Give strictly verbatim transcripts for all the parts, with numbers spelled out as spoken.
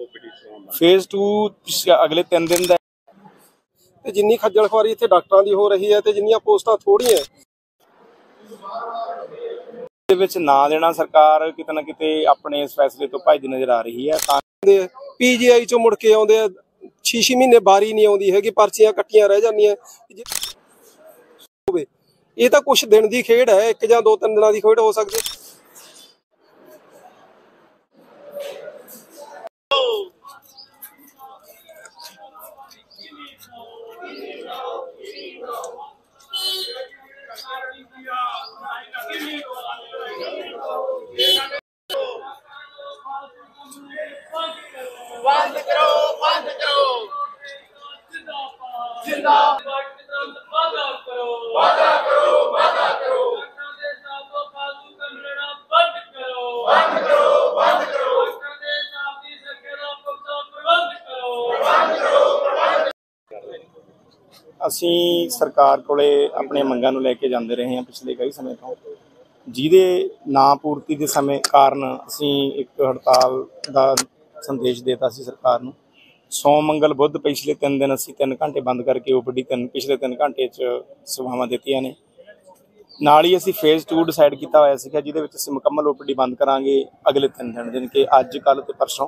Phase two अगले तीन दिन का। ਤੇ ਜਿੰਨੀ ਖੱਜਲ ਖੁਆਰੀ ਇੱਥੇ ਡਾਕਟਰਾਂ ਦੀ ਹੋ ਰਹੀ ਹੈ ਤੇ ਜਿੰਨੀਆਂ ਪੋਸਟਾਂ ਥੋੜੀਆਂ ਦੇ ਵਿੱਚ ਨਾ ਦੇਣਾ ਸਰਕਾਰ ਕਿਤੇ ਨਾ ਕਿਤੇ ਆਪਣੇ ਇਸ ਫੈਸਲੇ ਤੋਂ ਭੱਜਦੀ ਨਜ਼ਰ ਆ ਰਹੀ ਹੈ। ਤਾਂ ਪੀਜੀਆਈ ਚੋਂ ਮੁੜ ਕੇ ਆਉਂਦੇ ਆ ਛੇ ਛੇ ਮਹੀਨੇ ਬਾਰੀ ਨਹੀਂ ਆਉਂਦੀ ਹੈਗੀ, ਪਰਚੀਆਂ ਕੱਟੀਆਂ ਰਹਿ ਜਾਂਦੀਆਂ। ਇਹ ਤਾਂ ਕੁਛ ਦਿਨ ਦੀ ਖੇਡ ਹੈ, ਇੱਕ ਜਾਂ ਦੋ ਤਿੰਨ ਦਿਨਾਂ ਦੀ ਖੇਡ ਹੋ ਸਕਦੀ ਹੈ। बंद करो बंद करो जिंदाबाद वादा करो वादा करो वादा करो बंद करो बंद करो बंद करो ਅਸੀਂ ਸਰਕਾਰ ਕੋਲੇ ਆਪਣੀਆਂ ਮੰਗਾਂ ਨੂੰ ਲੈ ਕੇ ਜਾਂਦੇ ਰਹੇ ਹਾਂ ਪਿਛਲੇ ਕਈ ਸਮੇਂ ਤੋਂ, ਜਿਹਦੇ ਨਾ ਪੂਰਤੀ ਦੇ ਸਮੇਂ ਕਾਰਨ ਅਸੀਂ ਇੱਕ ਹੜਤਾਲ ਦਾ ਸੰਦੇਸ਼ ਦੇਤਾ ਸੀ ਸਰਕਾਰ ਨੂੰ। ਸੋਮ ਮੰਗਲ ਬੁੱਧ ਪਿਛਲੇ ਤਿੰਨ ਦਿਨ ਅਸੀਂ ਤਿੰਨ ਘੰਟੇ ਬੰਦ ਕਰਕੇ ਓਪੀਡੀ ਤਿੰਨ ਪਿਛਲੇ ਤਿੰਨ ਘੰਟੇ 'ਚ ਸੇਵਾਵਾਂ ਦਿੱਤੀਆਂ ਨੇ। ਨਾਲ ਹੀ ਅਸੀਂ ਫੇਜ਼ ਟੂ ਡਿਸਾਈਡ ਕੀਤਾ ਹੋਇਆ ਸੀਗਾ, ਜਿਹਦੇ ਵਿੱਚ ਅਸੀਂ ਮੁਕੰਮਲ ਓਪੀਡੀ ਬੰਦ ਕਰਾਂਗੇ ਅਗਲੇ ਤਿੰਨ ਦਿਨ, ਜਿਵੇਂ ਕਿ ਅੱਜ ਕੱਲ੍ਹ ਤੇ ਪਰਸੋਂ।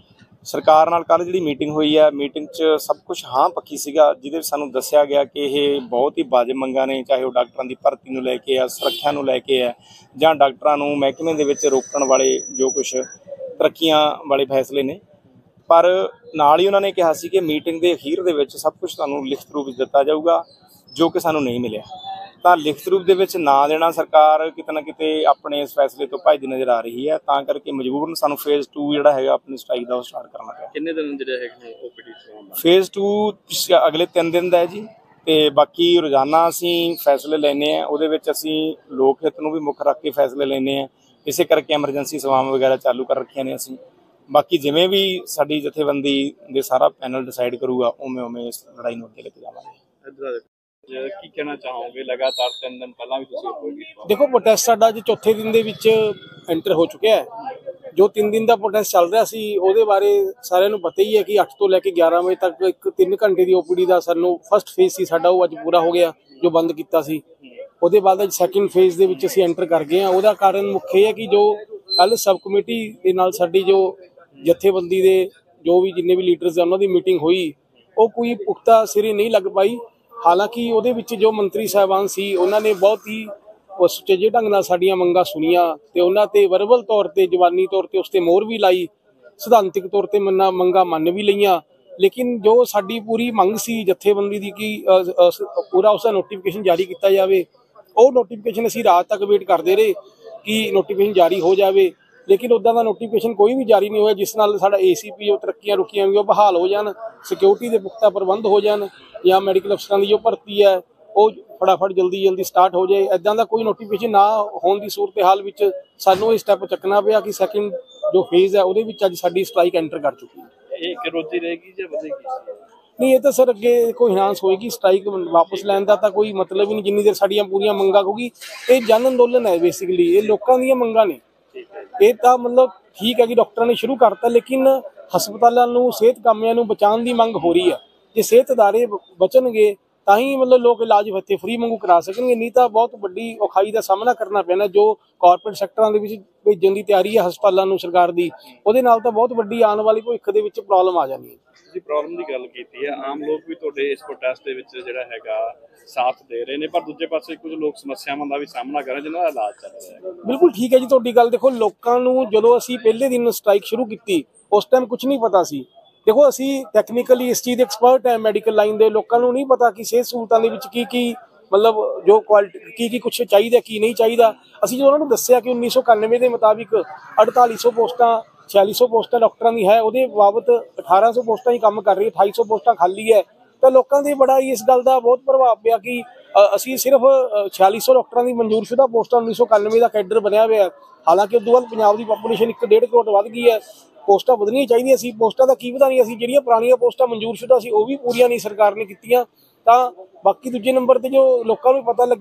ਸਰਕਾਰ ਨਾਲ ਕੱਲ੍ਹ ਜਿਹੜੀ ਮੀਟਿੰਗ ਹੋਈ ਹੈ, ਮੀਟਿੰਗ 'ਚ ਸਭ ਕੁਛ ਹਾਂ ਪੱਕੀ ਸੀਗਾ, ਜਿਹਦੇ ਵਿੱਚ ਸਾਨੂੰ ਦੱਸਿਆ ਗਿਆ ਕਿ ਇਹ ਬਹੁਤ ਹੀ ਵਾਜਬ ਮੰਗਾਂ ਨੇ, ਚਾਹੇ ਉਹ ਡਾਕਟਰਾਂ ਦੀ ਭਰਤੀ ਨੂੰ ਲੈ ਕੇ ਆ, ਸੁਰੱਖਿਆ ਨੂੰ ਲੈ ਕੇ ਆ, ਜਾਂ ਡਾਕਟਰਾਂ ਨੂੰ ਮਹਿਕਮੇ ਦੇ ਵਿੱਚ ਰੋਕਣ ਵਾਲੇ ਜੋ ਕੁਛ ਤਰੱਕੀਆਂ ਵਾਲੇ ਫੈਸਲੇ ਨੇ। ਪਰ ਨਾਲ ਹੀ ਉਹਨਾਂ ਨੇ ਕਿਹਾ ਸੀ ਕਿ ਮੀਟਿੰਗ ਦੇ ਅਖੀਰ ਦੇ ਵਿੱਚ ਸਭ ਕੁਛ ਤੁਹਾਨੂੰ ਲਿਖਤ ਰੂਪ ਵਿੱਚ ਦਿੱਤਾ ਜਾਊਗਾ, ਜੋ ਕਿ ਸਾਨੂੰ ਨਹੀਂ ਮਿਲਿਆ। ਤਾਂ ਲਿਖਤ ਰੂਪ ਦੇ ਵਿੱਚ ਨਾ ਦੇਣਾ ਸਰਕਾਰ ਕਿਤੇ ਨਾ ਕਿਤੇ ਆਪਣੇ ਇਸ ਫੈਸਲੇ ਤੋਂ ਭੱਜਦੀ ਨਜ਼ਰ ਆ ਰਹੀ ਹੈ। ਤਾਂ ਕਰਕੇ ਮਜਬੂਰਨ ਸਾਨੂੰ ਫੇਜ਼ ਟੂ ਜਿਹੜਾ ਹੈਗਾ ਆਪਣੀ ਸਟ੍ਰਾਈਕ ਦਾ ਉਹ ਸਟਾਰਟ ਕਰਨਾ ਪਿਆ। ਕਿੰਨੇ ਦਿਨ ਜਿਹੜੇ ਹੈਗੇ ਓਪੀਡੀ ਫੇਜ਼ ਟੂ ਅਗਲੇ ਤਿੰਨ ਦਿਨ ਦਾ ਹੈ ਜੀ, ਤੇ ਬਾਕੀ ਰੋਜ਼ਾਨਾ ਅਸੀਂ ਫੈਸਲੇ ਲੈਂਦੇ ਹਾਂ। ਉਹਦੇ ਵਿੱਚ ਅਸੀਂ ਲੋਕ ਹਿੱਤ ਨੂੰ ਵੀ ਮੁੱਖ ਰੱਖ ਕੇ ਫੈਸਲੇ ਲੈਂਦੇ ਹਾਂ, ਇਸੇ ਕਰਕੇ ਐਮਰਜੈਂਸੀ ਸੇਵਾਵਾਂ ਵਗੈਰਾ ਚਾਲੂ ਕਰ ਰੱਖੀਆਂ ਨੇ ਅਸੀਂ। ਬਾਕੀ ਜਿਵੇਂ ਵੀ ਸਾਡੀ ਜਥੇਬੰਦੀ ਦੇ ਸਾਰਾ ਪੈਨਲ ਡਿਸਾਈਡ ਕਰੂਗਾ, ਉਵੇਂ ਉਵੇਂ ਇਸ ਲੜਾਈ ਨੂੰ ਅੱਗੇ ਲੈ ਕੇ ਜਾਵਾਂਗੇ। ਕੀ ਕਹਿਣਾ ਚਾਹੋਗੇ? ਲਗਾਤਾਰ ਤਿੰਨ ਦਿਨ ਪਹਿਲਾਂ ਵੀ ਤੁਸੀਂ ਦੇਖੋ, ਪ੍ਰੋਟੈਸਟ ਸਾਡਾ ਅੱਜ ਚੌਥੇ ਦਿਨ ਦੇ ਵਿੱਚ ਐਂਟਰ ਹੋ ਚੁੱਕਿਆ ਹੈ। ਜੋ ਤਿੰਨ ਦਿਨ ਦਾ ਪ੍ਰੋਟੈਸਟ ਚੱਲ ਰਿਹਾ ਸੀ, ਉਹਦੇ ਬਾਰੇ ਸਾਰਿਆਂ ਨੂੰ ਪਤਾ ਹੀ ਹੈ ਕਿ ਅੱਠ ਤੋਂ ਲੈ ਕੇ ਗਿਆਰਾਂ ਵਜੇ ਤੱਕ ਇੱਕ ਤਿੰਨ ਘੰਟੇ ਦੀ ਓਪੀਡੀ ਦਾ ਸਾਨੂੰ ਫਸਟ ਫੇਜ਼ ਸੀ ਸਾਡਾ, ਉਹ ਅੱਜ ਪੂਰਾ ਹੋ ਗਿਆ ਜੋ ਬੰਦ ਕੀਤਾ ਸੀ। ਉਹਦੇ ਬਾਅਦ ਅੱਜ ਸੈਕਿੰਡ ਫੇਜ਼ ਦੇ ਵਿੱਚ ਅਸੀਂ ਐਂਟਰ ਕਰ ਗਏ ਹਾਂ। ਉਹਦਾ ਕਾਰਨ ਮੁੱਖ ਇਹ ਹੈ ਕਿ ਜੋ ਕੱਲ੍ਹ ਸਬ ਕਮੇਟੀ ਦੇ ਨਾਲ ਸਾਡੀ ਜੋ ਜਥੇਬੰਦੀ ਦੇ ਜੋ ਵੀ ਜਿੰਨੇ ਵੀ ਲੀਡਰਸ ਆ ਉਹਨਾਂ ਦੀ ਮੀਟਿੰਗ ਹੋਈ, ਉਹ ਕੋਈ ਪੁਖਤਾ ਸਿਰੇ ਨਹੀਂ ਲੱਗ ਪਾਈ। ਹਾਲਾਂਕਿ ਉਹਦੇ ਵਿੱਚ ਜੋ ਮੰਤਰੀ ਸਾਹਿਬਾਨ ਸੀ, ਉਹਨਾਂ ਨੇ ਬਹੁਤ ਹੀ ਸੁਚੱਜੇ ਢੰਗ ਨਾਲ ਸਾਡੀਆਂ ਮੰਗਾਂ ਸੁਣੀਆਂ ਤੇ ਉਹਨਾਂ ਤੇ ਵਰਬਲ ਤੌਰ ਤੇ, ਜਵਾਨੀ ਤੌਰ ਤੇ ਉਸ ਤੇ ਮੋਹਰ ਵੀ ਲਾਈ, ਸਿਧਾਂਤਿਕ ਤੌਰ ਤੇ ਮੰਨਾ ਮੰਗਾਂ ਮੰਨ ਵੀ ਲਈਆਂ। ਲੇਕਿਨ ਜੋ ਸਾਡੀ ਪੂਰੀ ਮੰਗ ਸੀ ਜਥੇਬੰਦੀ ਦੀ ਕਿ ਪੂਰਾ ਉਸਦਾ ਨੋਟੀਫਿਕੇਸ਼ਨ ਜਾਰੀ ਕੀਤਾ ਜਾਵੇ, ਉਹ ਨੋਟੀਫਿਕੇਸ਼ਨ ਅਸੀਂ ਰਾਤ ਤੱਕ ਵੇਟ ਕਰਦੇ ਰਹੇ ਕਿ ਨੋਟੀਫਿਕੇਸ਼ਨ ਜਾਰੀ ਹੋ ਜਾਵੇ। ਲੇਕਿਨ ਉੱਦਾਂ ਦਾ ਨੋਟੀਫਿਕੇਸ਼ਨ ਕੋਈ ਵੀ ਜਾਰੀ ਨਹੀਂ ਹੋਇਆ ਜਿਸ ਨਾਲ ਸਾਡਾ ਏ ਸੀ ਪੀ ਜੋ ਤਰੱਕੀਆਂ ਰੁਕੀਆਂ ਹੋਈਆਂ ਉਹ ਬਹਾਲ ਹੋ ਜਾਣ, ਸਿਕਿਉਰਿਟੀ ਦੇ ਪੁਖਤਾ ਪ੍ਰਬੰਧ ਹੋ ਜਾਣ, ਜਾਂ ਮੈਡੀਕਲ ਅਫਸਰਾਂ ਦੀ ਜੋ ਭਰਤੀ ਹੈ ਉਹ ਫਟਾਫਟ ਜਲਦੀ ਜਲਦੀ ਸਟਾਰਟ ਹੋ ਜਾਏ। ਇੱਦਾਂ ਦਾ ਕੋਈ ਨੋਟੀਫਿਕੇਸ਼ਨ ਨਾ ਹੋਣ ਦੀ ਸੂਰਤ ਹਾਲ ਵਿੱਚ ਸਾਨੂੰ ਇਹ ਸਟੈਪ ਚੱਕਣਾ ਪਿਆ ਕਿ ਸੈਕਿੰਡ ਜੋ ਫੇਜ਼ ਹੈ ਉਹਦੇ ਵਿੱਚ ਅੱਜ ਸਾਡੀ ਸਟ੍ਰਾਈਕ ਐਂਟਰ ਕਰ ਚੁੱਕੀ ਹੈ। ਇਹ ਇੱਕ ਰੋਜ਼ੀ ਰਹੇਗੀ ਜਾਂ ਵਧੇਗੀ? ਨਹੀਂ, ਇਹ ਤਾਂ ਸਰ ਅੱਗੇ ਕੋਈ ਇਨਹਾਂਸ ਹੋਏਗੀ। ਸਟ੍ਰਾਈਕ ਵਾਪਸ ਲੈਣ ਦਾ ਤਾਂ ਕੋਈ ਮਤਲਬ ਹੀ ਨਹੀਂ ਜਿੰਨੀ ਦੇਰ ਸਾਡੀਆਂ ਪੂਰੀਆਂ ਮੰਗਾਂ, ਕਿਉਂਕਿ ਇਹ ਜਨ ਅੰਦੋਲਨ ਹੈ ਬੇਸਿਕਲੀ, ਇਹ ਲੋਕਾਂ ਦੀਆਂ ਮੰਗਾਂ ਨੇ। ਇਹ ਤਾਂ ਮਤਲਬ ਠੀਕ ਹੈ ਕਿ ਡਾਕਟਰਾਂ ਨੇ ਸ਼ੁਰੂ ਕਰਤਾ, ਲੇਕਿਨ ਹਸਪਤਾਲਾਂ ਨੂੰ, ਸਿਹਤ ਕਾਮਿਆਂ ਨੂੰ ਬਚਾਉਣ ਦੀ ਮੰਗ ਹੋ ਰਹੀ ਹੈ। ਜੇ ਸਿਹਤ ਅਦਾਰੇ ਬਚਣਗੇ ਤਾਂ ਹੀ ਮਤਲਬ ਲੋਕ ਇਲਾਜ ਇੱਥੇ ਫ੍ਰੀ ਵਾਂਗੂ ਕਰਾ ਸਕਣਗੇ, ਨਹੀਂ ਤਾਂ ਬਹੁਤ ਵੱਡੀ ਔਖਾਈ ਦਾ ਸਾਹਮਣਾ ਕਰਨਾ ਪੈਣਾ। ਜੋ ਕਾਰਪੋਰੇਟ ਸੈਕਟਰਾਂ ਦੇ ਵਿੱਚ ਭੇਜਣ ਦੀ ਤਿਆਰੀ ਹੈ ਹਸਪਤਾਲਾਂ ਨੂੰ ਸਰਕਾਰ ਦੀ, ਉਹਦੇ ਨਾਲ ਤਾਂ ਬਹੁਤ ਵੱਡੀ ਆਉਣ ਵਾਲੀ ਭਵਿੱਖ ਦੇ ਵਿੱਚ ਪ੍ਰੋਬਲਮ ਆ ਜਾਣੀ ਹੈ। ਤੁਸੀਂ ਪ੍ਰੋਬਲਮ ਦੀ ਗੱਲ ਕੀਤੀ ਹੈ, ਆਮ ਲੋਕ ਵੀ ਤੁਹਾਡੇ ਇਸ ਪ੍ਰੋਟੈਸਟ ਦੇ ਵਿੱਚ ਜਿਹੜਾ ਹੈਗਾ ਸਾਥ ਦੇ ਰਹੇ ਨੇ, ਪਰ ਦੂਜੇ ਪਾਸੇ ਕੁਝ ਲੋਕ ਸਮੱਸਿਆਵਾਂ ਦਾ ਵੀ ਸਾਹਮਣਾ ਕਰ ਰਹੇ ਜਿਨ੍ਹਾਂ ਦਾ ਇਲਾਜ ਚੱਲ ਰਿਹਾ ਹੈ। ਬਿਲਕੁਲ ਠੀਕ ਹੈ ਜੀ ਤੁਹਾਡੀ ਗੱਲ। ਦੇਖੋ, ਲੋਕਾਂ ਨੂੰ ਜਦੋਂ ਅਸੀਂ ਪਹਿਲੇ ਦਿਨ ਸਟ੍ਰਾਈਕ ਸ਼ੁਰੂ ਕੀਤੀ ਉਸ ਟਾਈਮ ਕੁਝ ਨਹੀਂ ਪਤਾ ਸੀ। ਦੇਖੋ, ਅਸੀਂ ਟੈਕਨੀਕਲੀ ਇਸ ਚੀਜ਼ ਦੇ ਐਕਸਪਰਟ ਹੈ, ਮੈਡੀਕਲ ਲਾਈਨ ਦੇ। ਲੋਕਾਂ ਨੂੰ ਨਹੀਂ ਪਤਾ ਕਿ ਸਿਹਤ ਸਹੂਲਤਾਂ ਦੇ ਵਿੱਚ ਕੀ ਕੀ ਮਤਲਬ ਜੋ ਕੁਆਲਿਟੀ ਕੀ ਕੀ ਕੁਛ ਚਾਹੀਦਾ ਕੀ ਨਹੀਂ ਚਾਹੀਦਾ। ਅਸੀਂ ਜਦੋਂ ਉਹਨਾਂ ਨੂੰ ਦੱਸਿਆ ਕਿ ਉੱਨੀ ਸੌ ਇਕਾਨਵੇਂ ਦੇ ਮੁਤਾਬਿਕ ਅੜਤਾਲੀ ਸੌ ਪੋਸਟਾਂ ਛਿਆਲੀ ਸੌ ਪੋਸਟਾਂ ਡਾਕਟਰਾਂ ਦੀ ਹੈ, ਉਹਦੇ ਬਾਬਤ ਅਠਾਰਾਂ ਸੌ ਪੋਸਟਾਂ ਹੀ ਕੰਮ ਕਰ ਰਹੀ, ਅਠਾਈ ਸੌ ਪੋਸਟਾਂ ਖਾਲੀ ਹੈ, ਤਾਂ ਲੋਕਾਂ ਦੇ ਬੜਾ ਹੀ ਇਸ ਗੱਲ ਦਾ ਬਹੁਤ ਪ੍ਰਭਾਵ ਪਿਆ ਕਿ ਅਸੀਂ ਸਿਰਫ ਛਿਆਲੀ ਸੌ ਡਾਕਟਰਾਂ ਦੀ ਮਨਜ਼ੂਰਸ਼ੁਦਾ ਪੋਸਟਾਂ ਉੱਨੀ ਸੌ ਇਕਾਨਵੇਂ ਦਾ ਕੈਡਰ ਬਣਿਆ ਹੋਇਆ। ਹਾਲਾਂਕਿ ਉਦੋਂ ਬਾਅਦ ਪੰਜਾਬ ਦੀ ਪਾਪੂਲੇਸ਼ਨ ਇੱਕ ਡੇਢ ਕਰੋੜ ਵੱਧ ਗਈ ਹੈ, ਪੋਸਟਾਂ ਵਧਣੀਆਂ ਚਾਹੀਦੀਆਂ ਸੀ। ਪੋਸਟਾਂ ਦਾ ਕੀ ਵਧਾਉਣੀਆਂ ਸੀ, ਜਿਹੜੀਆਂ ਪੁਰਾਣੀਆਂ ਪੋਸਟਾਂ ਮਨਜ਼ੂਰਸ਼ੁਦਾ ਸੀ ਉਹ ਵੀ ਪੂਰੀਆਂ ਨਹੀਂ ਸਰਕਾਰ ਨੇ ਕੀਤੀਆਂ। ਤਾਂ ਬਾਕੀ ਦੂਜੇ ਨੰਬਰ ਤੇ ਜੋ ਲੋਕਾਂ ਨੂੰ ਪਤਾ ਲੱਗਿਆ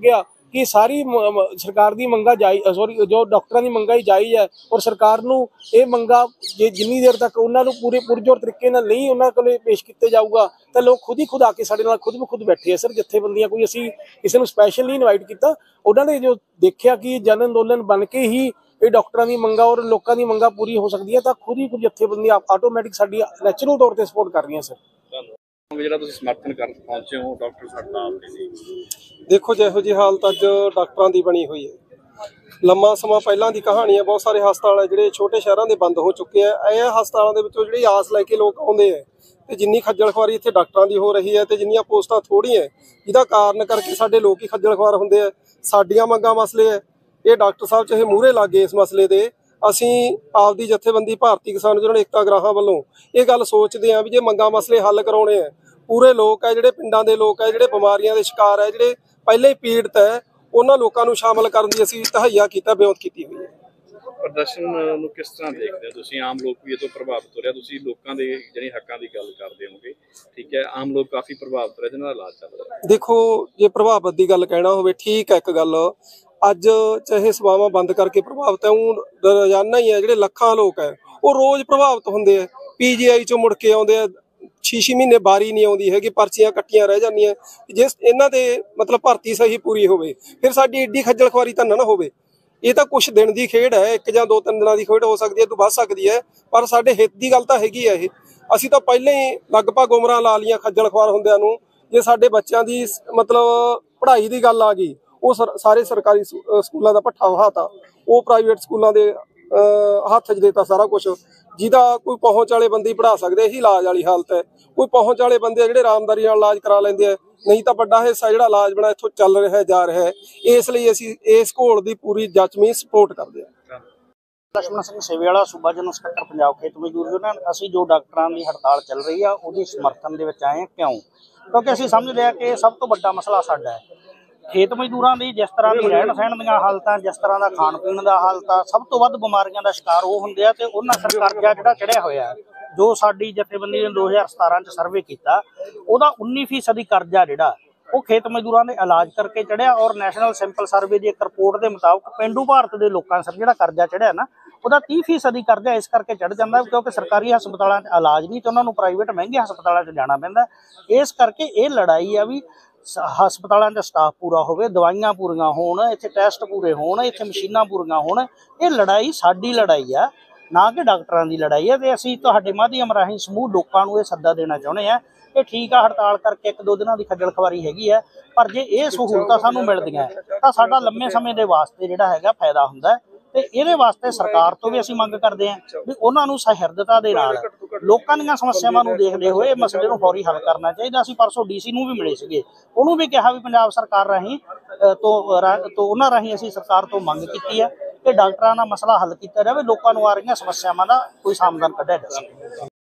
ਕਿ ਸਾਰੀ ਮ- ਮ- ਸਰਕਾਰ ਦੀ ਮੰਗਾਂ ਜਾਇਜ਼ ਸੌਰੀ ਜੋ ਡਾਕਟਰਾਂ ਦੀ ਮੰਗਾਂ ਹੀ ਜਾਇਜ਼ ਹੈ, ਔਰ ਸਰਕਾਰ ਨੂੰ ਇਹ ਮੰਗਾਂ ਜੇ ਜਿੰਨੀ ਦੇਰ ਤੱਕ ਉਹਨਾਂ ਨੂੰ ਪੂਰੇ ਪੁਰਜੋਰ ਤਰੀਕੇ ਨਾਲ ਨਹੀਂ ਉਹਨਾਂ ਕੋਲੇ ਪੇਸ਼ ਕੀਤੇ ਜਾਊਗਾ ਤਾਂ ਲੋਕ ਖੁਦ ਹੀ ਖੁਦ ਆ ਕੇ ਸਾਡੇ ਨਾਲ ਖੁਦ ਬ ਖੁਦ ਬੈਠੇ ਆ ਸਰ। ਜਥੇਬੰਦੀਆਂ ਕੋਈ ਅਸੀਂ ਕਿਸੇ ਨੂੰ ਸਪੈਸ਼ਲ ਨਹੀਂ ਇਨਵਾਈਟ ਕੀਤਾ, ਉਹਨਾਂ ਨੇ ਜੋ ਦੇਖਿਆ ਕਿ ਜਨ ਅੰਦੋਲਨ ਬਣ ਕੇ ਹੀ ਇਹ ਡਾਕਟਰਾਂ ਦੀ ਮੰਗਾਂ ਔਰ ਲੋਕਾਂ ਦੀ ਮੰਗਾਂ ਪੂਰੀ ਹੋ ਸਕਦੀ ਹੈ ਤਾਂ ਖੁਦ ਹੀ ਖੁਦ ਜਥੇਬੰਦੀਆਂ ਆਟੋਮੈਟਿਕ ਸਾਡੀ ਨੈਚੁਰਲ ਤੌਰ ਤੇ ਸਪੋਰਟ ਕਰ ਰਹੀਆਂ ਸਰ। ਜਿਹੜਾ ਤੁਸੀਂ ਸਮਰਥਨ ਕਰਨ ਪਹੁੰਚੇ ਹੋ ਡਾਕਟਰ ਹੜਤਾਲ ਦੇ ਲਈ, ਦੇਖੋ ਜਿਹੋ ਜਿਹੀ ਹਾਲਤ ਅੱਜ ਡਾਕਟਰਾਂ ਦੀ ਬਣੀ ਹੋਈ ਹੈ, ਲੰਮਾ ਸਮਾਂ ਪਹਿਲਾਂ ਦੀ ਕਹਾਣੀ ਹੈ। ਬਹੁਤ ਸਾਰੇ ਹਸਪਤਾਲ ਹੈ ਜਿਹੜੇ ਛੋਟੇ ਸ਼ਹਿਰਾਂ ਦੇ ਬੰਦ ਹੋ ਚੁੱਕੇ ਆ। ਇਹ ਹਸਪਤਾਲਾਂ ਦੇ ਵਿੱਚੋਂ ਜਿਹੜੀ ਆਸ ਲੈ ਕੇ ਲੋਕ ਆਉਂਦੇ ਆ ਤੇ ਜਿੰਨੀ ਖੱਜਲ ਖੁਆਰੀ ਇੱਥੇ ਡਾਕਟਰਾਂ ਦੀ ਹੋ ਰਹੀ ਹੈ ਤੇ ਜਿੰਨੀਆਂ ਪੋਸਟਾਂ ਥੋੜ੍ਹੀਆਂ, ਜਿਹਦਾ ਕਾਰਨ ਕਰਕੇ ਸਾਡੇ ਲੋਕ ਹੀ ਖੱਜਲ ਖੁਆਰ ਹੁੰਦੇ ਆ। ਸਾਡੀਆਂ ਮੰਗਾਂ ਮਸਲੇ ਹੈ, ਇਹ ਡਾਕਟਰ ਸਾਹਿਬ ਚਾਹੇ ਮੂਹਰੇ ਲੱਗ ਗਏ ਇਸ ਮਸਲੇ ਦੇ। ਅਸੀਂ ਆਪਦੀ ਜਥੇਬੰਦੀ ਭਾਰਤੀ ਕਿਸਾਨ ਯੂਨੀਅਨ ਏਕਤਾ ਗਰਾਹਾਂ ਵੱਲੋਂ ਇਹ ਗੱਲ ਸੋਚਦੇ ਹਾਂ ਵੀ ਜੇ ਮੰਗਾਂ ਮਸਲੇ ਹੱਲ ਕਰਾਉਣੇ ਆ, ਪੂਰੇ ਲੋਕ ਹੈ ਜਿਹੜੇ ਪਿੰਡਾਂ ਦੇ ਲੋਕ ਹੈ ਜਿਹੜੇ ਬਿਮਾਰੀਆਂ ਦੇ ਸ਼ਿਕਾਰ ਹੈ, ਜਿਹੜੇ ਪਹਿਲੇ ਹੀ ਪੀੜਤ ਹੈ, ਉਹਨਾਂ ਲੋਕਾਂ ਨੂੰ ਸ਼ਾਮਲ ਕਰਨ ਦੀ ਅਸੀਂ ਤਹਈਆ ਕੀਤਾ ਬਿਉਂਤ ਕੀਤੀ ਹੋਈ ਹੈ। ਪ੍ਰਦਰਸ਼ਨ ਨੂੰ ਕਿਸ ਤਰ੍ਹਾਂ ਦੇਖਦੇ ਹੋ ਤੁਸੀਂ? ਆਮ ਲੋਕ ਵੀ ਇਹ ਤੋਂ ਪ੍ਰਭਾਵਿਤ ਹੋ ਰਿਹਾ, ਤੁਸੀਂ ਲੋਕਾਂ ਦੇ ਜਿਹੜੇ ਹੱਕਾਂ ਦੀ ਗੱਲ ਕਰਦੇ ਹੋਗੇ, ਠੀਕ ਹੈ, ਆਮ ਲੋਕ ਕਾਫੀ ਪ੍ਰਭਾਵਿਤ ਹੋ ਰਹੇ ਜਿਹਨਾਂ ਦਾ ਇਲਾਜ ਚੱਲ ਰਿਹਾ। ਦੇਖੋ ਜੇ ਪ੍ਰਭਾਵਿਤ ਦੀ ਗੱਲ ਕਹਿਣਾ ਹੋਵੇ, ਠੀਕ ਹੈ, ਇੱਕ ਗੱਲ ਅੱਜ ਚਾਹੇ ਸੇਵਾਵਾਂ ਬੰਦ ਕਰਕੇ ਪ੍ਰਭਾਵਿਤ ਹੈ, ਉਹ ਰੋਜ਼ਾਨਾ ਹੀ ਹੈ ਜਿਹੜੇ ਲੱਖਾਂ ਲੋਕ ਹੈ ਉਹ ਰੋਜ਼ ਪ੍ਰਭਾਵਿਤ ਹੁੰਦੇ ਆ। ਪੀਜੀਆਈ ਚੋਂ ਮੁੜ ਕੇ ਆਉਂਦੇ ਆ, ਛੇ ਛੇ ਮਹੀਨੇ ਬਾਰੀ ਨਹੀਂ ਆਉਂਦੀ ਹੈਗੀ, ਪਰਚੀਆਂ ਕੱਟੀਆਂ ਰਹਿ ਜਾਂਦੀਆਂ। ਜੇ ਇਹਨਾਂ ਦੇ ਮਤਲਬ ਭਰਤੀ ਸਹੀ ਪੂਰੀ ਹੋਵੇ ਫਿਰ ਸਾਡੀ ਏਡੀ ਖੱਜਲ ਖੁਆਰੀ ਤਾਂ ਨਾ ਹੋਵੇ। ਇਹ ਤਾਂ ਕੁਛ ਦਿਨ ਦੀ ਖੇਡ ਹੈ, ਇੱਕ ਜਾਂ ਦੋ ਤਿੰਨ ਦਿਨਾਂ ਦੀ ਖੇਡ ਹੋ ਸਕਦੀ ਹੈ, ਤੂੰ ਵੱਧ ਸਕਦੀ ਹੈ, ਪਰ ਸਾਡੇ ਹਿੱਤ ਦੀ ਗੱਲ ਤਾਂ ਹੈਗੀ ਹੈ। ਇਹ ਅਸੀਂ ਤਾਂ ਪਹਿਲਾਂ ਹੀ ਲਗਭਗ ਉਮਰਾਂ ਲਾ ਲਈਆਂ ਖੱਜਲ ਖੁਆਰ ਹੁੰਦਿਆਂ ਨੂੰ। ਜੇ ਸਾਡੇ ਬੱਚਿਆਂ ਦੀ ਮਤਲਬ ਪੜ੍ਹਾਈ ਦੀ ਗੱਲ ਆ ਗਈ, ਉਹ ਸਰ ਸਾਰੇ ਸਰਕਾਰੀ ਸਕੂਲਾਂ ਦਾ ਭੱਠਾ ਵਹਾਤਾ, ਉਹ ਪ੍ਰਾਈਵੇਟ ਸਕੂਲਾਂ ਦੇ ਹੱਥ 'ਚ ਦੇਤਾ ਸਾਰਾ ਕੁਛ। ਜਿਹਦਾ ਕੋਈ ਪਹੁੰਚ ਵਾਲੇ ਬੰਦੇ ਪੜ੍ਹਾ ਸਕਦੇ, ਇਹੀ ਇਲਾਜ ਵਾਲੀ ਹਾਲਤ ਹੈ। ਕੋਈ ਪਹੁੰਚ ਵਾਲੇ ਬੰਦੇ ਜਿਹੜੇ ਆਰਾਮਦਾਰੀ ਨਾਲ ਇਲਾਜ ਕਰਾ ਲੈਂਦੇ ਆ, ਨਹੀਂ ਤਾਂ ਵੱਡਾ ਹਿੱਸਾ ਜਿਹੜਾ ਇਲਾਜ ਬਣਾ ਇੱਥੋਂ ਚੱਲ ਰਿਹਾ ਜਾ ਰਿਹਾ ਹੈ। ਇਸ ਲਈ ਅਸੀਂ ਇਸ ਘੋਲ ਦੀ ਪੂਰੀ ਜੱਚਵੀਂ ਸਪੋਰਟ ਕਰਦੇ ਹਾਂ। ਲਛਮਣ ਸਿੰਘ ਸੇਵੇ ਵਾਲਾ, ਸੂਬਾ ਜਨਰਲ ਸਕੱਤਰ ਪੰਜਾਬ ਖੇਤ ਮਜ਼ਦੂਰ ਯੂਨੀਅਨ। ਅਸੀਂ ਜੋ ਡਾਕਟਰਾਂ ਦੀ ਹੜਤਾਲ ਚੱਲ ਰਹੀ ਆ ਉਹਦੀ ਸਮਰਥਨ ਦੇ ਵਿੱਚ ਆਏ ਹਾਂ। ਕਿਉਂ? ਕਿਉਂਕਿ ਅਸੀਂ ਸਮਝਦੇ ਹਾਂ ਕਿ ਸਭ ਤੋਂ ਵੱਡਾ ਮਸਲਾ ਸਾਡਾ ਹੈ ਖੇਤ ਮਜ਼ਦੂਰਾਂ ਦੀ। ਜਿਸ ਤਰ੍ਹਾਂ ਦੀ ਰਹਿਣ ਸਹਿਣ ਦੀਆਂ ਹਾਲਤਾਂ, ਜਿਸ ਤਰ੍ਹਾਂ ਦਾ ਖਾਣ ਪੀਣ ਦਾ ਹਾਲਤ ਆ, ਸਭ ਤੋਂ ਵੱਧ ਬਿਮਾਰੀਆਂ ਦਾ ਸ਼ਿਕਾਰ ਉਹ ਹੁੰਦੇ ਆ। ਤੇ ਉਹਨਾਂ ਸਿਰ ਕਰਜ਼ਾ ਜਿਹੜਾ ਚੜਿਆ ਹੋਇਆ, ਜੋ ਸਾਡੀ ਜਥੇਬੰਦੀ ਨੇ ਦੋ ਹਜ਼ਾਰ ਸਤਾਰਾਂ 'ਚ ਸਰਵੇ ਕੀਤਾ, ਉਹਦਾ ਉੱਨੀ ਫੀਸਦੀ ਕਰਜ਼ਾ ਜਿਹੜਾ ਉਹ ਖੇਤ ਮਜ਼ਦੂਰਾਂ ਦੇ ਇਲਾਜ ਕਰਕੇ ਚੜਿਆ। ਔਰ ਨੈਸ਼ਨਲ ਸਿੰਪਲ ਸਰਵੇ ਦੀ ਇੱਕ ਰਿਪੋਰਟ ਦੇ ਮੁਤਾਬਕ ਪੇਂਡੂ ਭਾਰਤ ਦੇ ਲੋਕਾਂ ਸਿਰ ਜਿਹੜਾ ਕਰਜ਼ਾ ਚੜਿਆ ਨਾ, ਉਹਦਾ ਤੀਹ ਫੀਸਦੀ ਕਰਜ਼ਾ ਇਸ ਕਰਕੇ ਚੜ ਜਾਂਦਾ ਕਿਉਂਕਿ ਸਰਕਾਰੀ ਹਸਪਤਾਲਾਂ 'ਚ ਇਲਾਜ ਨਹੀਂ ਤੇ ਉਹਨਾਂ ਨੂੰ ਪ੍ਰਾਈਵੇਟ ਮਹਿੰਗੇ ਹਸਪਤਾਲਾਂ 'ਚ ਜਾਣਾ ਪੈਂਦਾ। ਇਸ ਕਰਕੇ ਇਹ ਲੜਾਈ ਆ ਵੀ ਹਸਪਤਾਲਾਂ 'ਚ ਸਟਾਫ ਪੂਰਾ ਹੋਵੇ, ਦਵਾਈਆਂ ਪੂਰੀਆਂ ਹੋਣ, ਇੱਥੇ ਟੈਸਟ ਪੂਰੇ ਹੋਣ, ਇੱਥੇ ਮਸ਼ੀਨਾਂ ਪੂਰੀਆਂ ਹੋਣ। ਇਹ ਲੜਾਈ ਸਾਡੀ ਲੜਾਈ ਆ, ਨਾ ਕਿ ਡਾਕਟਰਾਂ ਦੀ ਲੜਾਈ ਹੈ। ਤੇ ਅਸੀਂ ਤੁਹਾਡੇ ਮਾਧਿਅਮ ਰਾਹੀਂ ਸਮੂਹ ਲੋਕਾਂ ਨੂੰ ਇਹ ਸੱਦਾ ਦੇਣਾ ਚਾਹੁੰਦੇ ਹਾਂ ਕਿ ਠੀਕ ਆ, ਹੜਤਾਲ ਕਰਕੇ ਇੱਕ ਦੋ ਦਿਨਾਂ ਦੀ ਖੱਜਲ ਖਵਾਰੀ ਹੈਗੀ ਹੈ, ਪਰ ਜੇ ਇਹ ਸਹੂਲਤਾਂ ਸਾਨੂੰ ਮਿਲਦੀਆਂ ਤਾਂ ਸਾਡਾ ਲੰਮੇ ਸਮੇਂ ਦੇ ਵਾਸਤੇ ਜਿਹੜਾ ਹੈਗਾ ਫਾਇਦਾ ਹੁੰਦਾ। ਤੇ ਇਹਦੇ ਵਾਸਤੇ ਸਰਕਾਰ ਤੋਂ ਵੀ ਅਸੀਂ ਮੰਗ ਕਰਦੇ ਹਾਂ ਵੀ ਉਹਨਾਂ ਨੂੰ ਸਹਿਰਦਤਾ ਦੇ ਨਾਲ ਲੋਕਾਂ ਦੀਆਂ ਸਮੱਸਿਆਵਾਂ ਨੂੰ ਦੇਖਦੇ ਹੋਏ ਮਸਲੇ ਨੂੰ ਫੌਰੀ ਹੱਲ ਕਰਨਾ ਚਾਹੀਦਾ। ਅਸੀਂ ਪਰਸੋਂ ਡੀਸੀ ਨੂੰ ਵੀ ਮਿਲੇ ਸੀਗੇ, ਉਹਨੂੰ ਵੀ ਕਿਹਾ ਵੀ ਪੰਜਾਬ ਸਰਕਾਰ ਰਾਹੀਂ ਤੋਂ ਤੋਂ ਉਹਨਾਂ ਰਾਹੀਂ ਅਸੀਂ ਸਰਕਾਰ ਤੋਂ ਮੰਗ ਕੀਤੀ ਹੈ ਕਿ ਡਾਕਟਰਾਂ ਦਾ ਮਸਲਾ ਹੱਲ ਕੀਤਾ ਜਾਵੇ, ਲੋਕਾਂ ਨੂੰ ਆ ਰਹੀਆਂ ਸਮੱਸਿਆਵਾਂ ਦਾ ਕੋਈ ਸਮਾਧਾਨ ਕੱਢਿਆ ਜਾ ਸਕੇ।